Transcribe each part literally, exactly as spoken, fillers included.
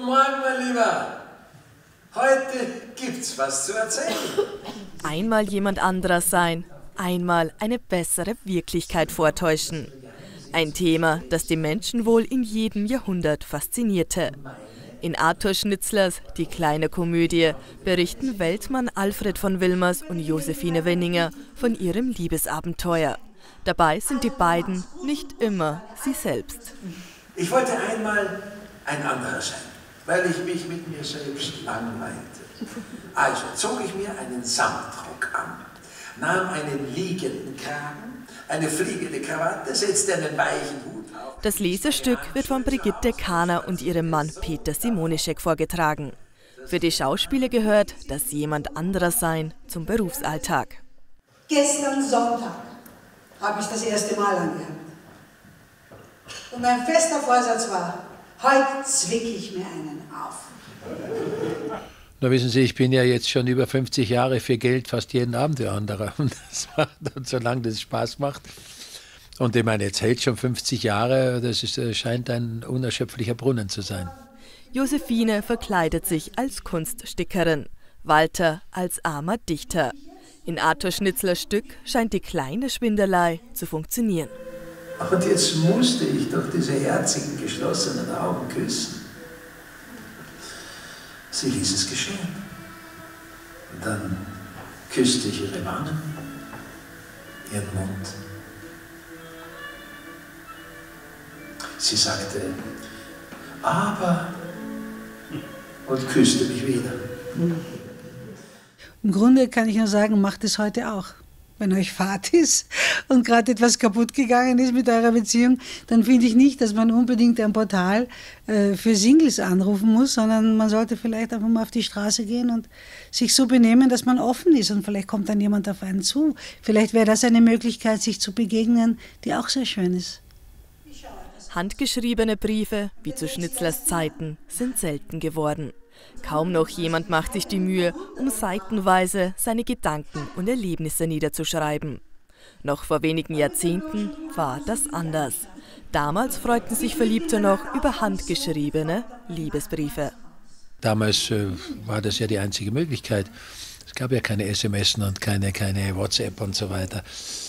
Guten Morgen, mein Lieber. Heute gibt's was zu erzählen. Einmal jemand anderer sein, einmal eine bessere Wirklichkeit vortäuschen. Ein Thema, das die Menschen wohl in jedem Jahrhundert faszinierte. In Arthur Schnitzlers Die kleine Komödie berichten Weltmann Alfred von Wilmers und Josephine Wenninger von ihrem Liebesabenteuer. Dabei sind die beiden nicht immer sie selbst. Ich wollte einmal ein anderer sein, weil ich mich mit mir selbst langweilte. Also zog ich mir einen Samtrock an, nahm einen liegenden Kragen, eine fliegende Krawatte, setzte einen weichen Hut auf. Das Lesestück wird von Brigitte Kahner und ihrem Mann Peter Simonischek vorgetragen. Für die Schauspieler gehört das jemand anderer sein zum Berufsalltag. Gestern Sonntag habe ich das erste Mal angehabt. Und mein fester Vorsatz war, heute zwicke ich mir einen auf. Na, wissen Sie, ich bin ja jetzt schon über fünfzig Jahre für Geld fast jeden Abend der andere. Und das macht, und solange das Spaß macht. Und ich meine, jetzt hält schon fünfzig Jahre, das ist, scheint ein unerschöpflicher Brunnen zu sein. Josephine verkleidet sich als Kunststickerin, Walter als armer Dichter. In Arthur Schnitzlers Stück scheint die kleine Schwindelei zu funktionieren. Und jetzt musste ich doch diese herzigen, geschlossenen Augen küssen. Sie ließ es geschehen. Und dann küsste ich ihre Wangen, ihren Mund. Sie sagte, aber, und küsste mich wieder. Im Grunde kann ich nur sagen, macht es heute auch. Wenn euch Fahrt ist und gerade etwas kaputt gegangen ist mit eurer Beziehung, dann finde ich nicht, dass man unbedingt ein Portal äh, für Singles anrufen muss, sondern man sollte vielleicht einfach mal auf die Straße gehen und sich so benehmen, dass man offen ist und vielleicht kommt dann jemand auf einen zu. Vielleicht wäre das eine Möglichkeit, sich zu begegnen, die auch sehr schön ist. Handgeschriebene Briefe, wie zu Schnitzlers Zeiten, sind selten geworden. Kaum noch jemand macht sich die Mühe, um seitenweise seine Gedanken und Erlebnisse niederzuschreiben. Noch vor wenigen Jahrzehnten war das anders. Damals freuten sich Verliebte noch über handgeschriebene Liebesbriefe. Damals äh, war das ja die einzige Möglichkeit. Es gab ja keine S M S und keine, keine WhatsApp und so weiter.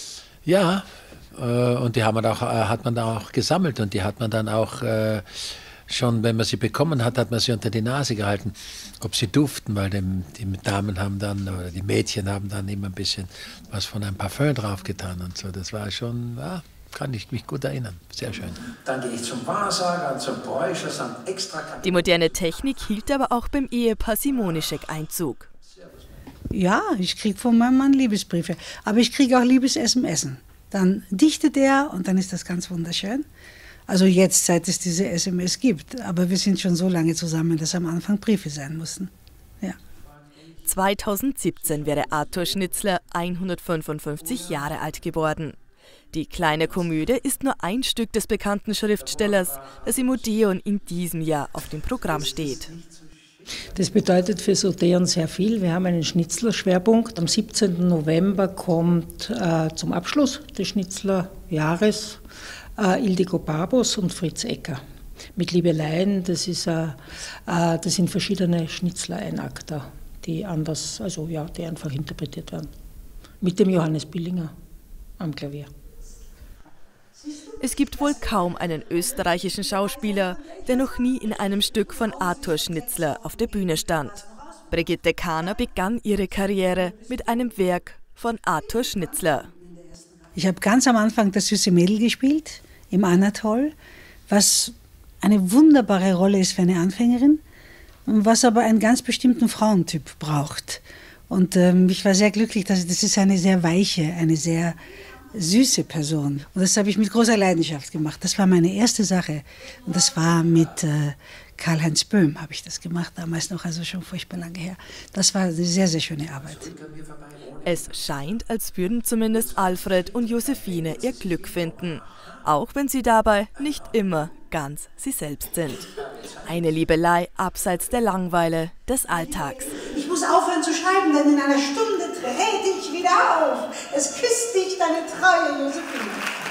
Ja, äh, und die haben man auch, äh, hat man da auch gesammelt und die hat man dann auch... Äh, Schon wenn man sie bekommen hat, hat man sie unter die Nase gehalten, ob sie duften, weil die, die Damen haben dann, oder die Mädchen haben dann immer ein bisschen was von einem Parfüm draufgetan und so. Das war schon, ja, kann ich mich gut erinnern, sehr schön. Dann gehe ich zum Wahrsager, zum Bräucher, samt extra... Die moderne Technik hielt aber auch beim Ehepaar Simonischek Einzug. Ja, ich kriege von meinem Mann Liebesbriefe, aber ich kriege auch Liebes-S M S. Dann dichtet er und dann ist das ganz wunderschön. Also jetzt, seit es diese S M S gibt. Aber wir sind schon so lange zusammen, dass am Anfang Briefe sein mussten. Ja. zweitausendsiebzehn wäre Arthur Schnitzler hundertfünfundfünfzig Jahre alt geworden. Die kleine Komödie ist nur ein Stück des bekannten Schriftstellers, das im Odeon in diesem Jahr auf dem Programm steht. Das bedeutet für das Odeon sehr viel. Wir haben einen Schnitzler-Schwerpunkt. Am siebzehnten November kommt äh, zum Abschluss des Schnitzler-Jahres Uh, Ildiko Barbos und Fritz Ecker. Mit Liebeleien, das, ist, uh, uh, das sind verschiedene Schnitzler-Einakter, die anders, also ja, die einfach interpretiert werden. Mit dem Johannes Billinger am Klavier. Es gibt wohl kaum einen österreichischen Schauspieler, der noch nie in einem Stück von Arthur Schnitzler auf der Bühne stand. Brigitte Kahner begann ihre Karriere mit einem Werk von Arthur Schnitzler. Ich habe ganz am Anfang das süße Mädel gespielt, im Anatol, was eine wunderbare Rolle ist für eine Anfängerin, was aber einen ganz bestimmten Frauentyp braucht. Und ähm, ich war sehr glücklich, dass das ist eine sehr weiche, eine sehr süße Person. Und das habe ich mit großer Leidenschaft gemacht. Das war meine erste Sache. Und das war mit äh, Karl-Heinz Böhm habe ich das gemacht, damals noch, also schon furchtbar lange her. Das war eine sehr, sehr schöne Arbeit. Es scheint, als würden zumindest Alfred und Josephine ihr Glück finden, auch wenn sie dabei nicht immer ganz sie selbst sind. Eine Liebelei abseits der Langweile des Alltags. Ich muss aufhören zu schreiben, denn in einer Stunde trete ich wieder auf. Es küsst dich deine treue Josephine.